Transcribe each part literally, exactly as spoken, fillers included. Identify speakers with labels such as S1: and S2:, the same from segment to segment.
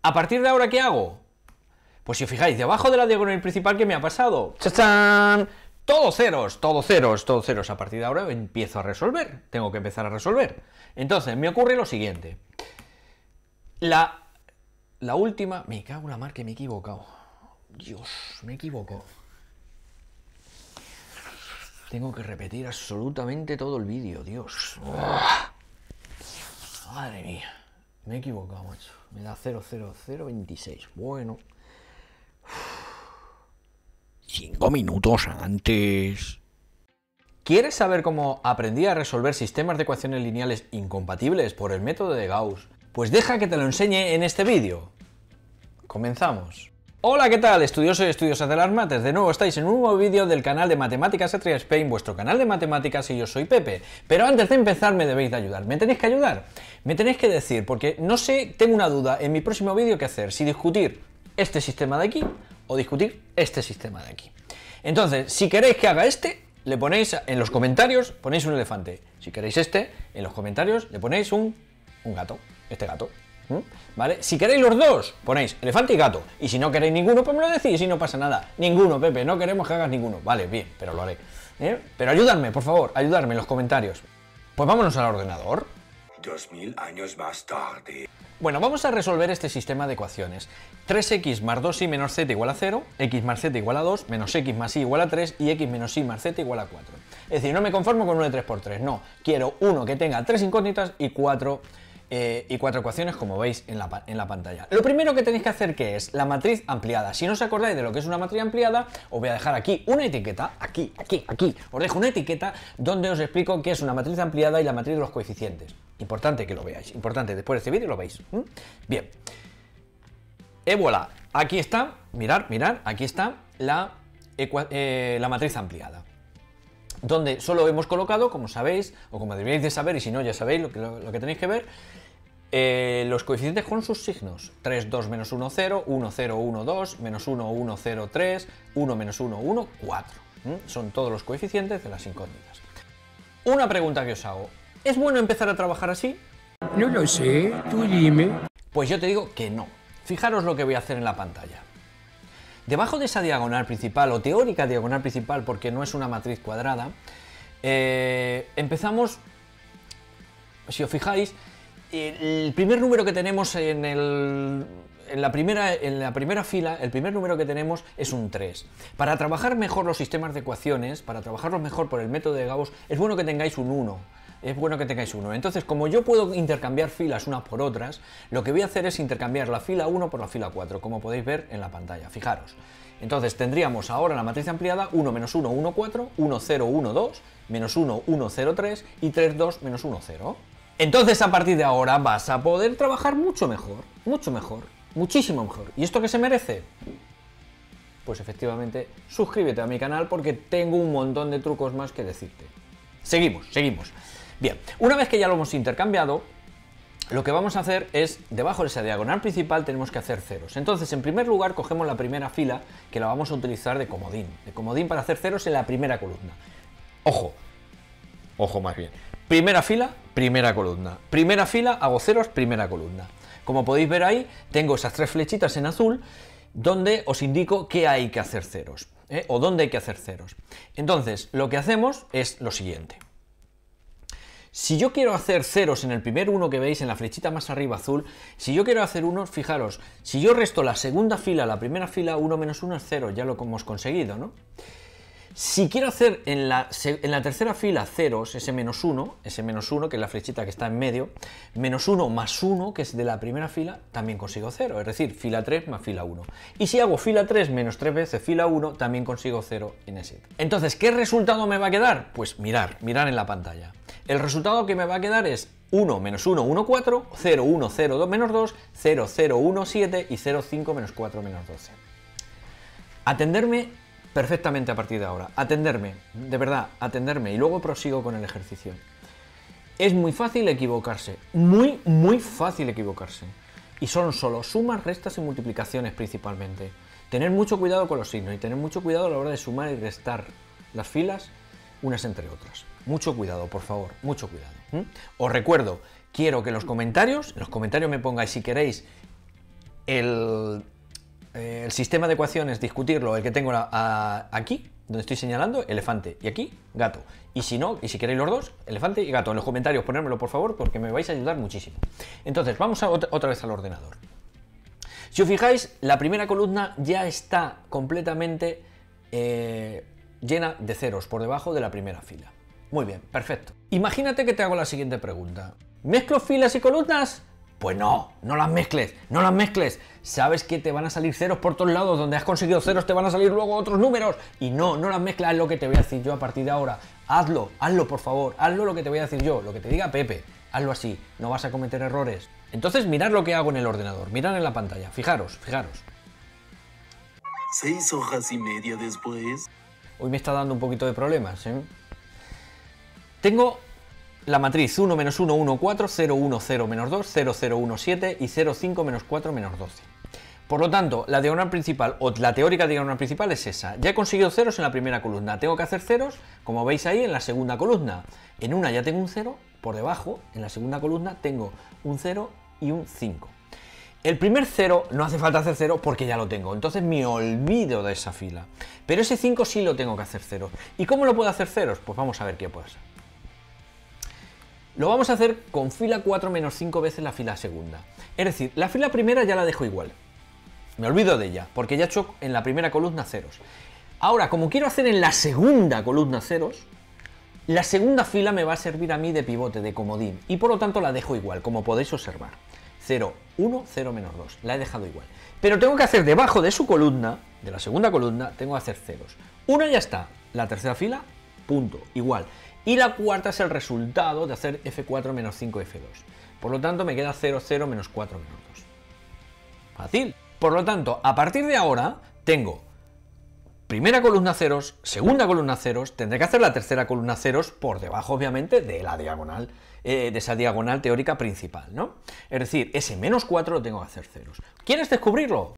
S1: ¿A partir de ahora qué hago? Pues si os fijáis, debajo de la diagonal principal, ¿qué me ha pasado? ¡Chachán! Todo ceros, todo ceros, todo ceros. A partir de ahora empiezo a resolver. Tengo que empezar a resolver. Entonces, me ocurre lo siguiente. La, la última... Me cago en la mar que me he equivocado. Dios, me equivoco. Tengo que repetir absolutamente todo el vídeo, Dios. Oh. Madre mía. Me he equivocado, macho. Me da cero cero cero veintiséis. Bueno. Cinco minutos antes. ¿Quieres saber cómo aprendí a resolver sistemas de ecuaciones lineales incompatibles por el método de Gauss? Pues deja que te lo enseñe en este vídeo. Comenzamos. Hola, ¿qué tal, estudiosos y estudiosas de las mates? De nuevo estáis en un nuevo vídeo del canal de Matemáticas Atria Spain, vuestro canal de matemáticas, y yo soy Pepe. Pero antes de empezar me debéis de ayudar. ¿Me tenéis que ayudar? Me tenéis que decir, porque no sé, tengo una duda en mi próximo vídeo qué hacer, si discutir este sistema de aquí o discutir este sistema de aquí. Entonces, si queréis que haga este, le ponéis en los comentarios, ponéis un elefante. Si queréis este, en los comentarios le ponéis un, un gato, este gato. ¿Vale? Si queréis los dos, ponéis elefante y gato. Y si no queréis ninguno, pues me lo decís y no pasa nada. Ninguno, Pepe, no queremos que hagas ninguno. Vale, bien, pero lo haré. ¿Eh? Pero ayudadme, por favor, ayudadme en los comentarios. Pues vámonos al ordenador.
S2: Dos mil años más tarde.
S1: Bueno, vamos a resolver este sistema de ecuaciones. tres equis más dos y menos z igual a cero, x más z igual a dos, menos x más y igual a tres y x menos y más z igual a cuatro. Es decir, no me conformo con uno de tres por tres, no. Quiero uno que tenga tres incógnitas y cuatro... Eh, y cuatro ecuaciones, como veis en la, en la pantalla. Lo primero que tenéis que hacer, que es la matriz ampliada. Si no os acordáis de lo que es una matriz ampliada, os voy a dejar aquí una etiqueta, aquí, aquí, aquí, os dejo una etiqueta donde os explico qué es una matriz ampliada y la matriz de los coeficientes. Importante que lo veáis, importante, después de este vídeo lo veis. ¿Mm? Bien. Et voilà, aquí está, mirad, mirad, aquí está la, eh, la matriz ampliada, donde solo hemos colocado, como sabéis, o como deberíais de saber, y si no ya sabéis lo que, lo, lo que tenéis que ver, eh, los coeficientes con sus signos. tres, dos, menos uno, cero, uno, cero, uno, dos, menos uno, uno, cero, tres, uno, menos uno, uno, cuatro. ¿Mm? Son todos los coeficientes de las incógnitas. Una pregunta que os hago, ¿es bueno empezar a trabajar así?
S3: No lo sé, tú dime.
S1: Pues yo te digo que no. Fijaros lo que voy a hacer en la pantalla. Debajo de esa diagonal principal, o teórica diagonal principal, porque no es una matriz cuadrada, eh, empezamos, si os fijáis, el primer número que tenemos en, el, en, la primera, en la primera fila, el primer número que tenemos es un tres. Para trabajar mejor los sistemas de ecuaciones, para trabajarlos mejor por el método de Gauss, es bueno que tengáis un uno. Es bueno que tengáis uno. Entonces, como yo puedo intercambiar filas unas por otras, lo que voy a hacer es intercambiar la fila uno por la fila cuatro, como podéis ver en la pantalla. Fijaros. Entonces, tendríamos ahora la matriz ampliada uno menos uno, uno, cuatro, uno, cero, uno, dos, menos uno, uno, cero, tres y tres, dos, menos uno, cero. Entonces, a partir de ahora vas a poder trabajar mucho mejor, mucho mejor, muchísimo mejor. ¿Y esto qué se merece? Pues efectivamente, suscríbete a mi canal porque tengo un montón de trucos más que decirte. Seguimos, seguimos. Bien, una vez que ya lo hemos intercambiado, lo que vamos a hacer es, debajo de esa diagonal principal tenemos que hacer ceros. Entonces, en primer lugar, cogemos la primera fila, que la vamos a utilizar de comodín. De comodín para hacer ceros en la primera columna. Ojo, ojo más bien. Primera fila, primera columna. Primera fila, hago ceros, primera columna. Como podéis ver ahí, tengo esas tres flechitas en azul, donde os indico que hay que hacer ceros, ¿eh? O dónde hay que hacer ceros. Entonces, lo que hacemos es lo siguiente. Si yo quiero hacer ceros en el primer uno que veis en la flechita más arriba azul, si yo quiero hacer unos, fijaros, si yo resto la segunda fila a la primera fila, uno menos uno es cero, ya lo hemos conseguido, ¿no? Si quiero hacer en la, en la tercera fila ceros, ese menos uno, ese menos uno, que es la flechita que está en medio, menos uno más uno, que es de la primera fila, también consigo cero, es decir, fila tres más fila uno. Y si hago fila tres menos tres veces fila uno, también consigo cero en ese. Entonces, ¿qué resultado me va a quedar? Pues mirar, mirar en la pantalla. El resultado que me va a quedar es uno menos uno, uno, cuatro, cero, uno, cero, dos, menos dos, cero, cero, uno, siete y cero, cinco, menos cuatro, menos doce. Atenderme perfectamente a partir de ahora. Atenderme, de verdad, atenderme y luego prosigo con el ejercicio. Es muy fácil equivocarse, muy, muy fácil equivocarse. Y son solo sumas, restas y multiplicaciones principalmente. Tener mucho cuidado con los signos y tener mucho cuidado a la hora de sumar y restar las filas unas entre otras. Mucho cuidado, por favor, mucho cuidado. ¿Mm? Os recuerdo, quiero que en los comentarios, en los comentarios me pongáis si queréis el, eh, el sistema de ecuaciones, discutirlo, el que tengo a, a, aquí, donde estoy señalando, elefante, y aquí, gato. Y si no, y si queréis los dos, elefante y gato. En los comentarios ponérmelo, por favor, porque me vais a ayudar muchísimo. Entonces, vamos a otra, otra vez al ordenador. Si os fijáis, la primera columna ya está completamente eh, llena de ceros por debajo de la primera fila. Muy bien, perfecto. Imagínate que te hago la siguiente pregunta. ¿Mezclo filas y columnas? Pues no, no las mezcles, no las mezcles. Sabes que te van a salir ceros por todos lados, donde has conseguido ceros te van a salir luego otros números. Y no, no las mezclas, es lo que te voy a decir yo a partir de ahora. Hazlo, hazlo por favor, hazlo lo que te voy a decir yo, lo que te diga Pepe. Hazlo así, no vas a cometer errores. Entonces mirad lo que hago en el ordenador, mirad en la pantalla, fijaros, fijaros.
S4: Seis hojas y media después.
S1: Hoy me está dando un poquito de problemas, ¿eh? Tengo la matriz uno menos uno, uno, cuatro, cero, uno, cero, menos dos, cero, cero, uno, siete y cero, cinco, menos cuatro, menos doce. Por lo tanto, la diagonal principal o la teórica diagonal principal es esa. Ya he conseguido ceros en la primera columna. Tengo que hacer ceros, como veis ahí, en la segunda columna. En una ya tengo un cero, por debajo, en la segunda columna, tengo un cero y un cinco. El primer cero no hace falta hacer cero porque ya lo tengo. Entonces me olvido de esa fila. Pero ese cinco sí lo tengo que hacer ceros. ¿Y cómo lo puedo hacer ceros? Pues vamos a ver qué pasa. Lo vamos a hacer con fila cuatro menos cinco veces la fila segunda. Es decir, la fila primera ya la dejo igual. Me olvido de ella, porque ya he hecho en la primera columna ceros. Ahora, como quiero hacer en la segunda columna ceros, la segunda fila me va a servir a mí de pivote, de comodín, y por lo tanto la dejo igual, como podéis observar. cero, uno, cero, menos dos. La he dejado igual. Pero tengo que hacer debajo de su columna, de la segunda columna, tengo que hacer ceros. Una ya está. La tercera fila, punto, igual. Y la cuarta es el resultado de hacer efe cuatro menos cinco efe dos. Por lo tanto, me queda cero, cero, menos cuatro, menos dos. Fácil. Por lo tanto, a partir de ahora, tengo primera columna ceros, segunda columna ceros, tendré que hacer la tercera columna ceros por debajo, obviamente, de la diagonal, eh, de esa diagonal teórica principal, ¿no? Es decir, ese menos cuatro lo tengo que hacer ceros. ¿Quieres descubrirlo?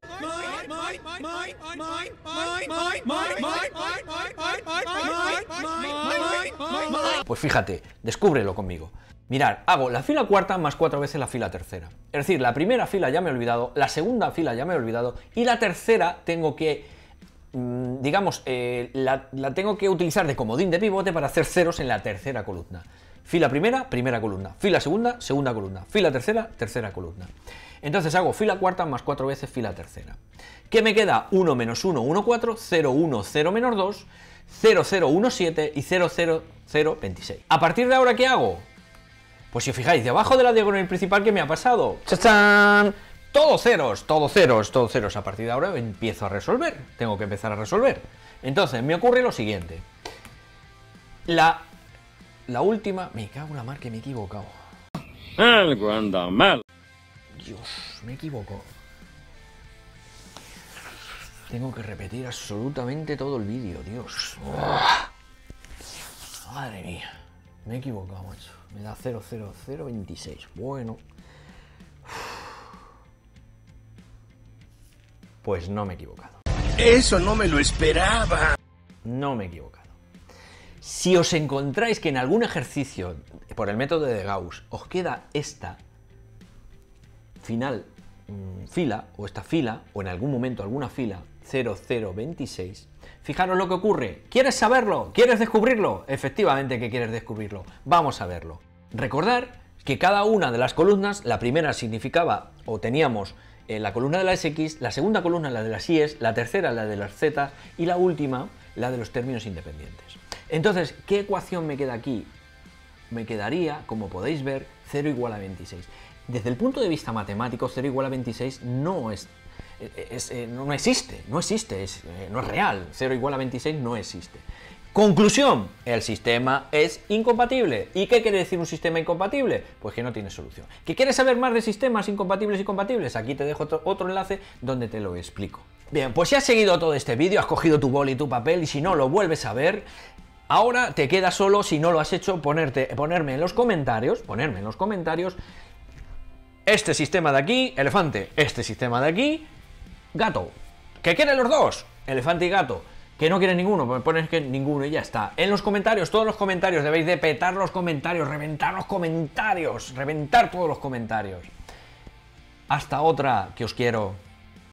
S1: Pues fíjate, descúbrelo conmigo. Mirad, hago la fila cuarta más cuatro veces la fila tercera. Es decir, la primera fila ya me he olvidado, la segunda fila ya me he olvidado y la tercera tengo que, mmm, digamos, eh, la, la tengo que utilizar de comodín de pivote para hacer ceros en la tercera columna. Fila primera, primera columna. Fila segunda, segunda columna. Fila tercera, tercera columna. Entonces hago fila cuarta más cuatro veces fila tercera. ¿Qué me queda? uno menos uno, uno, cuatro, cero, uno, cero, menos dos, cero, cero, uno, siete y cero, cero, cero, veintiséis. ¿A partir de ahora qué hago? Pues si os fijáis, debajo de la diagonal principal, ¿qué me ha pasado? ¡Chachán! Todo ceros, todo ceros, todo ceros. A partir de ahora empiezo a resolver. Tengo que empezar a resolver. Entonces, me ocurre lo siguiente. La, la última... Me cago en la mar que me he equivocado.
S3: Algo anda mal.
S1: Dios, me equivoco. Tengo que repetir absolutamente todo el vídeo, Dios. Oh. Madre mía. Me he equivocado, macho. Me da cero, cero, cero, veintiséis. Bueno. Pues no me he equivocado.
S3: Eso no me lo esperaba.
S1: No me he equivocado. Si os encontráis que en algún ejercicio, por el método de Gauss, os queda esta final mmm, fila, o esta fila, o en algún momento alguna fila, cero, cero, veintiséis, fijaros lo que ocurre. ¿Quieres saberlo? ¿Quieres descubrirlo? Efectivamente que quieres descubrirlo. Vamos a verlo. Recordar que cada una de las columnas, la primera significaba, o teníamos eh, la columna de las X, la segunda columna la de las Y, la tercera la de las Z y la última la de los términos independientes. Entonces, ¿qué ecuación me queda aquí? Me quedaría, como podéis ver, cero igual a veintiséis. Desde el punto de vista matemático, cero igual a veintiséis no es... Es, eh, no, no existe, no existe, es, eh, no es real, cero igual a veintiséis no existe. Conclusión, el sistema es incompatible. ¿Y qué quiere decir un sistema incompatible? Pues que no tiene solución. ¿Que quieres saber más de sistemas incompatibles y compatibles? Aquí te dejo otro, otro enlace donde te lo explico. Bien, pues si has seguido todo este vídeo, has cogido tu boli y tu papel y si no lo vuelves a ver, ahora te queda solo, si no lo has hecho, ponerte, ponerme en los comentarios, ponerme en los comentarios este sistema de aquí, elefante, este sistema de aquí, gato. ¿Qué quieren los dos? Elefante y gato. ¿Que no quieren ninguno? Pues pones que ninguno y ya está. En los comentarios, todos los comentarios, debéis de petar los comentarios, reventar los comentarios, reventar todos los comentarios. Hasta otra, que os quiero.